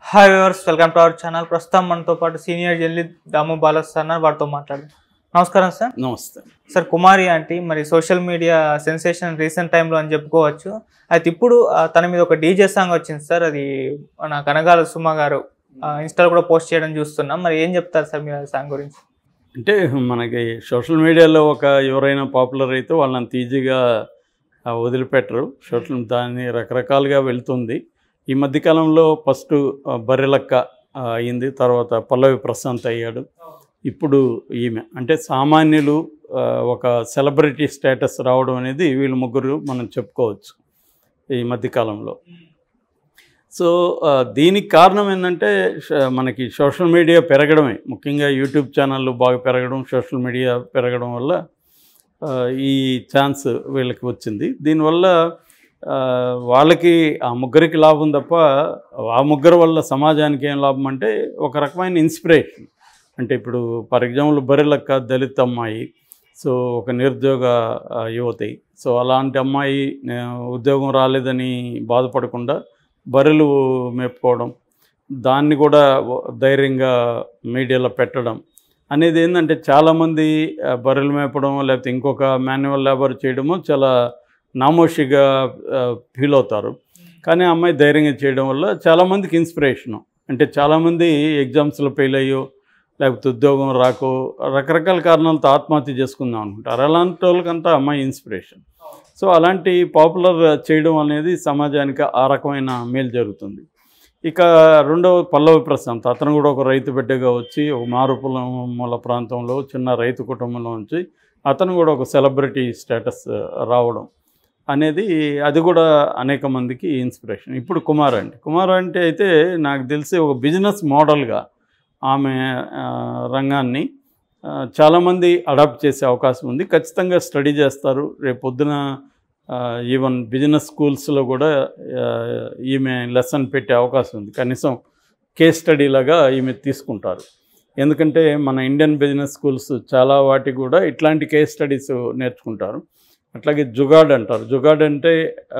Hi viewers, welcome to our channel. ప్రస్తుతం మనతో పాటు సీనియర్ జర్నలిస్ట్ దాము బాలస్ అన్నారు. వారితో మాట్లాడదాం. నమస్కారం సార్. నమస్తే సార్, కుమారి ఆంటీ మరి సోషల్ మీడియా సెన్సేషన్ రీసెంట్ టైంలో అని చెప్పుకోవచ్చు. అయితే ఇప్పుడు తన మీద ఒక డీజే సాంగ్ వచ్చింది సార్. అది మన కనగాల సుమ గారు ఇన్స్టాలో కూడా పోస్ట్ చేయడం చూస్తున్నాం. మరి ఏం చెప్తారు సార్ మీరు ఆ సాంగ్ గురించి? అంటే మనకి సోషల్ మీడియాలో ఎవరైనా పాపులర్ అయితే వాళ్ళని అంత ఈజీగా వదిలిపెట్టరు. దాన్ని రకరకాలుగా వెళ్తుంది. ఈ మధ్యకాలంలో ఫస్ట్ బర్రెలక్క అయింది, తర్వాత పల్లవి ప్రశాంత్ అయ్యాడు, ఇప్పుడు ఈమె. అంటే సామాన్యులు ఒక సెలబ్రిటీ స్టేటస్ రావడం అనేది వీళ్ళు ముగ్గురు మనం చెప్పుకోవచ్చు ఈ మధ్యకాలంలో. సో దీనికి కారణం ఏంటంటే మనకి సోషల్ మీడియా పెరగడమే, ముఖ్యంగా యూట్యూబ్ ఛానళ్ళు బాగా పెరగడం, సోషల్ మీడియా పెరగడం వల్ల ఈ ఛాన్స్ వీళ్ళకి వచ్చింది. దీనివల్ల వాళ్ళకి ఆ ముగ్గురికి లాభం తప్ప ఆ ముగ్గురు వల్ల సమాజానికి ఏం లాభం అంటే ఒక రకమైన ఇన్స్పిరేషన్. అంటే ఇప్పుడు ఫర్ ఎగ్జాంపుల్ బర్రెలక్క దళిత అమ్మాయి, సో ఒక నిరుద్యోగ యువతి. సో అలాంటి అమ్మాయి ఉద్యోగం రాలేదని బాధపడకుండా బర్రెలు మేపుకోవడం, దాన్ని కూడా ధైర్యంగా మీడియాలో పెట్టడం అనేది ఏంటంటే చాలామంది బర్రెలు మేపడం లేకపోతే ఇంకొక మాన్యువల్ లేబర్ చేయడము చాలా నామోషిగా ఫీల్ అవుతారు. కానీ ఆ అమ్మాయి ధైర్యంగా చేయడం వల్ల చాలామందికి ఇన్స్పిరేషను. అంటే చాలామంది ఎగ్జామ్స్లో ఫెయిల్ అయ్యో లేకపోతే ఉద్యోగం రాకో రకరకాల కారణాలతో ఆత్మహత్య చేసుకుందాం అనుకుంటారు. అలాంటి వాళ్ళకంతా అమ్మాయి ఇన్స్పిరేషన్. సో అలాంటి పాపులర్ చేయడం అనేది సమాజానికి ఆ రకమైన మేలు జరుగుతుంది. ఇక రెండవ పల్లవి ప్రశాంత్, అతను కూడా ఒక రైతు బిడ్డగా వచ్చి ఒక మారుమూల ప్రాంతంలో చిన్న రైతు కుటుంబంలో నుంచి అతను కూడా ఒక సెలబ్రిటీ స్టేటస్ రావడం అనేది అది కూడా అనేక మందికి ఇన్స్పిరేషన్. ఇప్పుడు కుమార్ అంటే అయితే నాకు తెలిసి ఒక బిజినెస్ మోడల్గా ఆమె రంగాన్ని చాలామంది అడాప్ట్ చేసే అవకాశం ఉంది. ఖచ్చితంగా స్టడీ చేస్తారు. రేపు పొద్దున ఈవెన్ బిజినెస్ స్కూల్స్లో కూడా ఈమె లెసన్ పెట్టే అవకాశం ఉంది. కనీసం కేస్ స్టడీ లాగా ఈమె తీసుకుంటారు. ఎందుకంటే మన ఇండియన్ బిజినెస్ స్కూల్స్ చాలా వాటికి కూడా ఇట్లాంటి కేస్ స్టడీస్ నేర్చుకుంటారు. అట్లాగే జుగాడ్ అంటారు. జుగాడ్ అంటే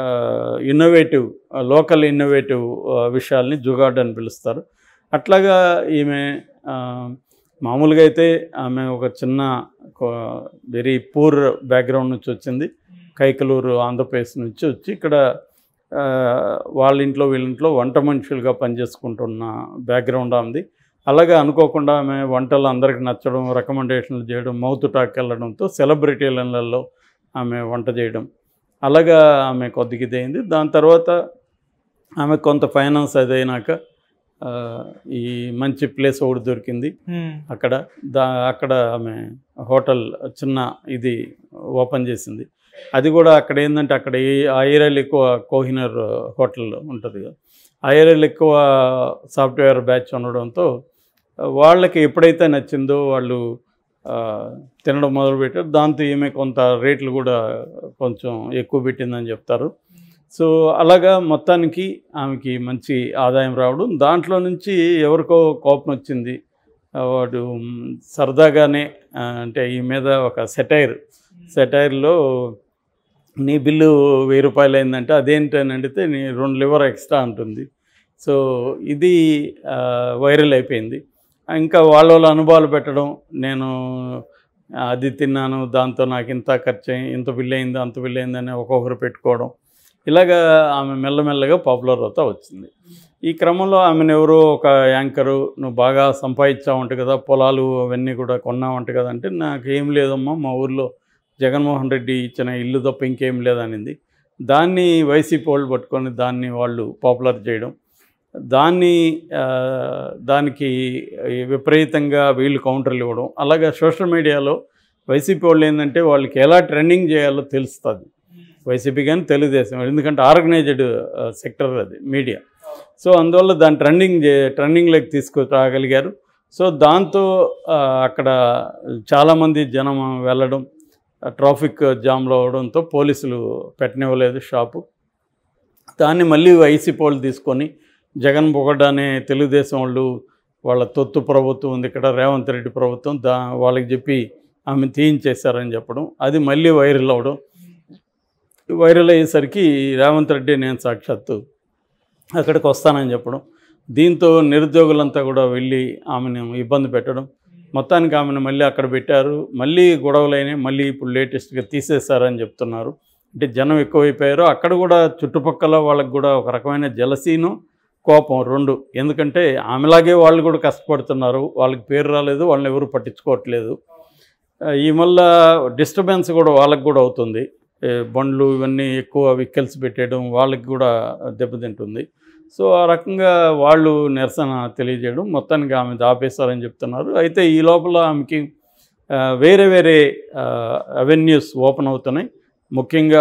లోకల్ ఇన్నోవేటివ్ విషయాల్ని జుగాడ్ అని పిలుస్తారు. అట్లాగా ఈమె మామూలుగా అయితే ఆమె ఒక చిన్న వెరీ పూర్ బ్యాక్గ్రౌండ్ నుంచి వచ్చింది. కైకలూరు ఆంధ్రప్రదేశ్ నుంచి వచ్చి ఇక్కడ వాళ్ళ ఇంట్లో వీళ్ళింట్లో వంట మనుషులుగా పనిచేసుకుంటున్న బ్యాక్గ్రౌండ్ ఉంది. అలాగే అనుకోకుండా ఆమె వంటలు అందరికి నచ్చడం, రికమెండేషన్లు చేయడం, మౌత్ టాక్ వెళ్ళడంతో సెలబ్రిటీలలో ఆమె వంట చేయడం, అలాగా ఆమె కొద్దిగా ఇదైంది. దాని తర్వాత ఆమె కొంత ఫైనాన్స్ అదైనాక ఈ మంచి ప్లేస్ ఒకటి దొరికింది. అక్కడ ఆమె హోటల్ చిన్న ఇది ఓపెన్ చేసింది. అది కూడా అక్కడ ఏంటంటే అక్కడ ఐఆర్ఎల్ ఎక్కువ కోహినూర్ హోటల్ ఉంటుంది కదా, ఐఆర్ఎల్ ఎక్కువ సాఫ్ట్వేర్ బ్యాచ్ ఉండడంతో వాళ్ళకి ఎప్పుడైతే నచ్చిందో వాళ్ళు తినడం మొదలుపెట్టారు. దాంతో ఈమె కొంత రేట్లు కూడా కొంచెం ఎక్కువ పెట్టిందని చెప్తారు. సో అలాగా మొత్తానికి ఆమెకి మంచి ఆదాయం రావడం, దాంట్లో నుంచి ఎవరికో కోపం వచ్చింది. వాడు సరదాగానే అంటే ఈ మీద ఒక సెటైర్లో నీ బిల్లు 1000 రూపాయలు అయిందంటే అదేంటని అడిగితే నీ 2 లివర్ ఎక్స్ట్రా ఉంటుంది. సో ఇది వైరల్ అయిపోయింది. ఇంకా వాళ్ళ అనుభవాలు పెట్టడం, నేను అది తిన్నాను దాంతో నాకు ఇంత ఖర్చు ఇంత బిల్లు అయింది అంత బిల్లు అయిందని ఒక్కొక్కరు పెట్టుకోవడం, ఇలాగా ఆమె మెల్లమెల్లగా పాపులర్ అవుతా వచ్చింది. ఈ క్రమంలో ఆమెను ఎవరో ఒక యాంకరు, నువ్వు బాగా సంపాదించావంట కదా, పొలాలు అవన్నీ కూడా కొన్నావంట కదా అంటే, నాకేం లేదమ్మా, మా ఊర్లో జగన్మోహన్ రెడ్డి ఇచ్చిన ఇల్లు తప్ప ఇంకేం లేదనింది. దాన్ని వైసీపీ వాళ్ళు పట్టుకొని దాన్ని వాళ్ళు పాపులర్ చేయడం, దానికి విపరీతంగా వీళ్ళు కౌంటర్లు ఇవ్వడం, అలాగే సోషల్ మీడియాలో వైసీపీ వాళ్ళు ఏంటంటే వాళ్ళకి ఎలా ట్రెండింగ్ చేయాలో తెలుస్తుంది. వైసీపీ కానీ తెలుగుదేశం, ఎందుకంటే ఆర్గనైజ్డ్ సెక్టర్ అది మీడియా. సో అందువల్ల దాన్ని ట్రెండింగ్లోకి తీసుకురాగలిగారు. సో దాంతో అక్కడ చాలామంది జనం వెళ్ళడం, ట్రాఫిక్ జామ్లో అవడంతో పోలీసులు పెట్టనివ్వలేదు షాపు. దాన్ని మళ్ళీ వైసీపీ వాళ్ళు తీసుకొని జగన్ పొగడ్డానే తెలుగుదేశం వాళ్ళు వాళ్ళ తొత్తు ప్రభుత్వం ఉంది ఇక్కడ, రేవంత్ రెడ్డి ప్రభుత్వం, వాళ్ళకి చెప్పి ఆమె తీయించేశారని చెప్పడం, అది మళ్ళీ వైరల్ అవ్వడం. వైరల్ అయ్యేసరికి రేవంత్ రెడ్డి నేను సాక్షాత్తు అక్కడికి వస్తానని చెప్పడం, దీంతో నిరుద్యోగులంతా కూడా వెళ్ళి ఆమెను ఇబ్బంది పెట్టడం, మొత్తానికి ఆమెను మళ్ళీ అక్కడ పెట్టారు. మళ్ళీ గొడవలైనాయి, మళ్ళీ ఇప్పుడు లేటెస్ట్గా తీసేశారని చెప్తున్నారు. అంటే జనం ఎక్కువైపోయారు. అక్కడ కూడా చుట్టుపక్కల వాళ్ళకి కూడా ఒక రకమైన జలసీను, కోపం రెండు. ఎందుకంటే ఆమెలాగే వాళ్ళు కూడా కష్టపడుతున్నారు, వాళ్ళకి పేరు రాలేదు, వాళ్ళని ఎవరు పట్టించుకోవట్లేదు. ఈ వల్ల డిస్టర్బెన్స్ కూడా వాళ్ళకి కూడా అవుతుంది. బండ్లు ఇవన్నీ ఎక్కువ వెహికల్స్ పెట్టేయడం వాళ్ళకి కూడా దెబ్బతింటుంది. సో ఆ రకంగా వాళ్ళు నిరసన తెలియజేయడం, మొత్తానికి ఆమె ఆపేశారని చెప్తున్నారు. అయితే ఈ లోపల ఆమెకి వేరే వేరే అవెన్యూస్ ఓపెన్ అవుతున్నాయి. ముఖ్యంగా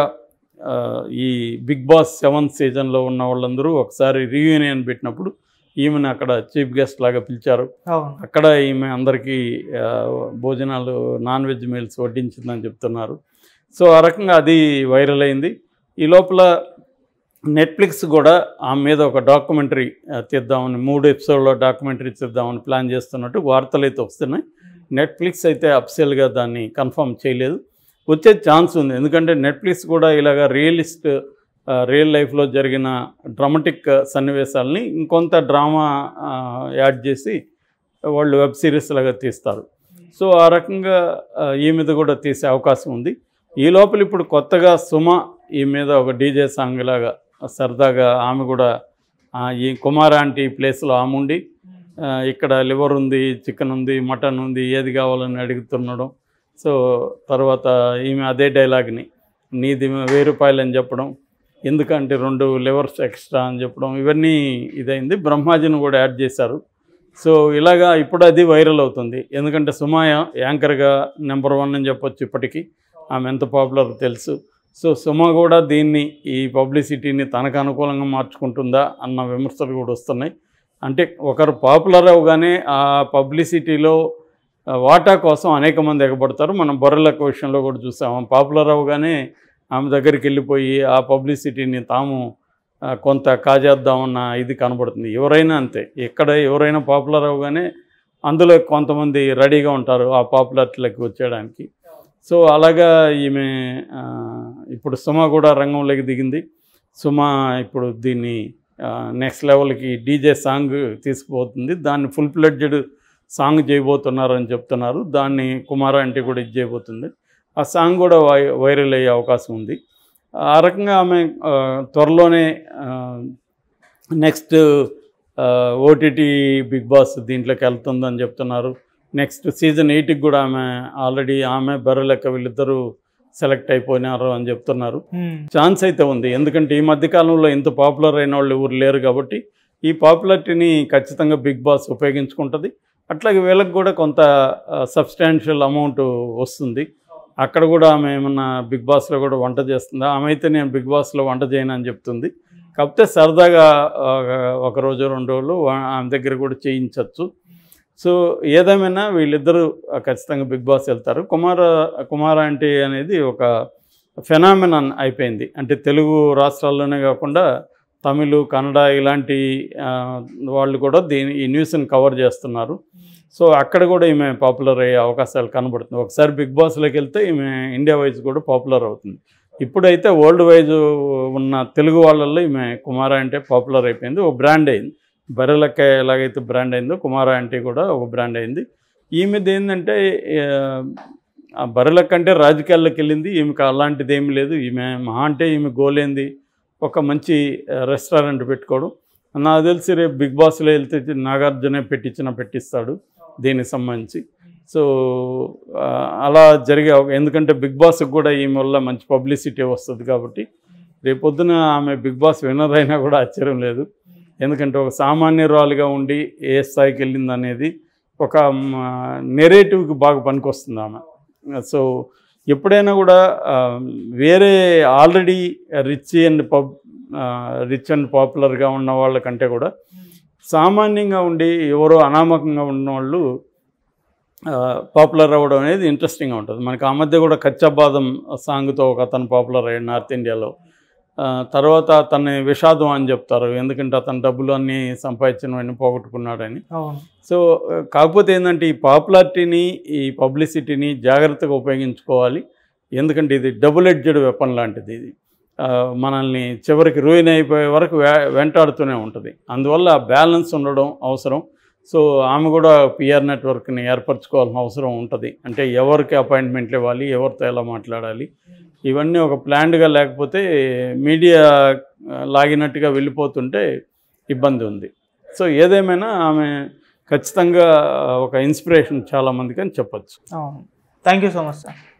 ఈ బిగ్ బాస్ 7th సీజన్లో ఉన్న వాళ్ళందరూ ఒకసారి రీయూనియన్ పెట్టినప్పుడు ఈమెను అక్కడ చీఫ్ గెస్ట్ లాగా పిలిచారు. అక్కడ ఈమె అందరికీ భోజనాలు, నాన్ వెజ్ మీల్స్ వడ్డించిందని చెప్తున్నారు. సో ఆ రకంగా అది వైరల్ అయింది. ఈ లోపల నెట్ఫ్లిక్స్ కూడా ఆమె మీద ఒక డాక్యుమెంటరీ తీద్దామని, 3 ఎపిసోడ్లో డాక్యుమెంటరీ తీద్దామని ప్లాన్ చేస్తున్నట్టు వార్తలు అయితే వస్తున్నాయి. నెట్ఫ్లిక్స్ అయితే అఫీషియల్గా దాన్ని కన్ఫర్మ్ చేయలేదు. వచ్చే ఛాన్స్ ఉంది. ఎందుకంటే నెట్ఫ్లిక్స్ కూడా ఇలాగ రియల్ లైఫ్లో జరిగిన డ్రామాటిక్ సన్నివేశాలని ఇంకొంత డ్రామా యాడ్ చేసి వాళ్ళు వెబ్ సిరీస్ లాగా తీస్తారు. సో ఆ రకంగా ఈ మీద కూడా తీసే అవకాశం ఉంది. ఈ లోపల ఇప్పుడు కొత్తగా సుమ ఈ మీద ఒక డీజే సాంగ్ లాగా సరదాగా ఆమె కూడా ఈ కుమార్ ఆంటీ ప్లేస్లో ఆమె ఉండి ఇక్కడ లివర్ ఉంది, చికెన్ ఉంది, మటన్ ఉంది, ఏది కావాలని అడుగుతుండడం. సో తర్వాత ఈమె అదే డైలాగ్ని నీది 1000 రూపాయలు అని చెప్పడం, ఎందుకంటే 2 లివర్స్ ఎక్స్ట్రా అని చెప్పడం, ఇవన్నీ ఇదైంది. బ్రహ్మాజీని కూడా యాడ్ చేశారు. సో ఇలాగా ఇప్పుడు అది వైరల్ అవుతుంది. ఎందుకంటే సుమ యాంకర్గా నెంబర్ 1 అని చెప్పొచ్చు. ఇప్పటికీ ఆమె ఎంత పాపులర్ తెలుసు. సో సుమ కూడా ఈ పబ్లిసిటీని తనకు అనుకూలంగా మార్చుకుంటుందా అన్న విమర్శలు కూడా వస్తున్నాయి. అంటే ఒకరు పాపులర్ అవగానే ఆ పబ్లిసిటీలో వాటా కోసం అనేక మంది ఎగబడతారు. మనం బొర్రెలక్క విషయంలో కూడా చూసాము. పాపులర్ అవగానే ఆమె దగ్గరికి వెళ్ళిపోయి ఆ పబ్లిసిటీని తాము కొంత కాజేద్దామన్న ఇది కనబడుతుంది. ఎవరైనా అంతే, ఎవరైనా పాపులర్ అవగానే అందులో కొంతమంది రెడీగా ఉంటారు ఆ పాపులారిటీలోకి వచ్చేయడానికి. సో అలాగా ఈమె ఇప్పుడు సుమ కూడా రంగంలోకి దిగింది. సుమ ఇప్పుడు దీన్ని నెక్స్ట్ లెవెల్కి డీజే సాంగ్ తీసుకుపోతుంది. దాన్ని ఫుల్ ఫ్లెడ్జ్డ్ సాంగ్ చేయబోతున్నారని చెప్తున్నారు. దాన్ని కుమార్ ఆంటీ కూడా ఇది చేయబోతుంది. ఆ సాంగ్ కూడా వైరల్ అయ్యే అవకాశం ఉంది. ఆ రకంగా ఆమె త్వరలోనే నెక్స్ట్ ఓటీటీ బిగ్ బాస్ దీంట్లోకి వెళ్తుందని చెప్తున్నారు. నెక్స్ట్ సీజన్ 8కి కూడా ఆమె బర్రెలెక్క వీళ్ళిద్దరూ సెలెక్ట్ అయిపోయినారు అని చెప్తున్నారు. ఛాన్స్ అయితే ఉంది. ఎందుకంటే ఈ మధ్యకాలంలో ఇంత పాపులర్ అయిన వాళ్ళు ఎవరు లేరు కాబట్టి ఈ పాపులారిటీని ఖచ్చితంగా బిగ్ బాస్ ఉపయోగించుకుంటుంది. అట్లాగే వీళ్ళకి కూడా కొంత సబ్స్టాన్షియల్ అమౌంట్ వస్తుంది. అక్కడ కూడా ఆమె ఏమన్నా బిగ్ బాస్లో కూడా వంట చేస్తుందా? ఆమె అయితే నేను బిగ్ బాస్లో వంట చేయను అని చెప్తుంది. కాకపోతే సరదాగా 1 రోజు 2 రోజులు ఆమె దగ్గర కూడా చేయించవచ్చు. సో ఏదేమైనా వీళ్ళిద్దరూ ఖచ్చితంగా బిగ్ బాస్ వెళ్తారు. కుమార్ ఆంటీ అనేది ఒక ఫెనామినన్ అయిపోయింది. అంటే తెలుగు రాష్ట్రాల్లోనే కాకుండా తమిళ్, కన్నడ ఇలాంటి వాళ్ళు కూడా ఈ న్యూస్ని కవర్ చేస్తున్నారు. సో అక్కడ కూడా ఈమె పాపులర్ అయ్యే అవకాశాలు కనబడుతుంది. ఒకసారి బిగ్ బాస్లోకి వెళ్తే ఈమె ఇండియా వైజ్ కూడా పాపులర్ అవుతుంది. ఇప్పుడైతే వరల్డ్ వైజ్ ఉన్న తెలుగు వాళ్ళల్లో ఈమె కుమార్ ఆంటీ పాపులర్ అయిపోయింది, ఒక బ్రాండ్ అయింది. బర్రెలెక్క ఎలాగైతే బ్రాండ్ అయిందో కుమార్ ఆంటీ కూడా ఒక బ్రాండ్ అయింది. ఈమెది ఏంటంటే ఆ బర్రెలెక్క అంటే రాజకీయాల్లోకి వెళ్ళింది. ఈమెకు అలాంటిది ఏమి లేదు. ఈమె మహా అంటే ఈమె గోల్ ఏంది, ఒక మంచి రెస్టారెంట్ పెట్టుకోవడం. నాకు తెలిసి రేపు బిగ్ బాస్లో వెళ్తే నాగార్జునే పెట్టిస్తాడు దీనికి సంబంధించి. సో అలా ఎందుకంటే బిగ్ బాస్కి కూడా ఈమె వల్ల మంచి పబ్లిసిటీ వస్తుంది కాబట్టి రేపొద్దున ఆమె బిగ్ బాస్ విన్నర్ అయినా కూడా ఆశ్చర్యం లేదు. ఎందుకంటే ఒక సామాన్యురాలుగా ఉండి ఏ స్థాయికి వెళ్ళింది అనేది ఒక నెరేటివ్కి బాగా పనికొస్తుంది ఆమె. సో ఎప్పుడైనా కూడా వేరే ఆల్రెడీ రిచ్ అండ్ పాపులర్గా ఉన్న వాళ్ళకంటే కూడా సామాన్యంగా ఉండి ఎవరో అనామకంగా ఉన్న వాళ్ళు పాపులర్ అవ్వడం అనేది ఇంట్రెస్టింగ్గా ఉంటుంది. మనకి ఆ మధ్య కూడా కచ్చా బాదం సాంగ్తో ఒక అతను పాపులర్ అయ్యాడు నార్త్ ఇండియాలో. తర్వాత అతన్ని విషాదం అని చెప్తారు, ఎందుకంటే అతను డబ్బులు అన్నీ సంపాదించినవన్నీ పోగొట్టుకున్నాడని. సో కాకపోతే ఏంటంటే ఈ పాపులారిటీని, ఈ పబ్లిసిటీని జాగ్రత్తగా ఉపయోగించుకోవాలి. ఎందుకంటే ఇది డబుల్ ఎడ్జెడ్ వెపన్ లాంటిది. ఇది మనల్ని చివరికి రూయిన్ అయిపోయే వరకు వెంటాడుతూనే ఉంటుంది. అందువల్ల బ్యాలెన్స్ ఉండడం అవసరం. సో ఆమె కూడా పిఆర్ నెట్వర్క్ని ఏర్పరచుకోవాల్సిన అవసరం ఉంటుంది. అంటే ఎవరికి అపాయింట్మెంట్లు ఇవ్వాలి, ఎవరితో ఎలా మాట్లాడాలి, ఇవన్నీ ఒక ప్లాన్డ్గా లేకపోతే మీడియా లాగినట్టుగా వెళ్ళిపోతుంటే ఇబ్బంది ఉంది. సో ఏదేమైనా ఆమె ఖచ్చితంగా ఒక ఇన్స్పిరేషన్ చాలామందికి అని చెప్పచ్చు. Thank you so much sir.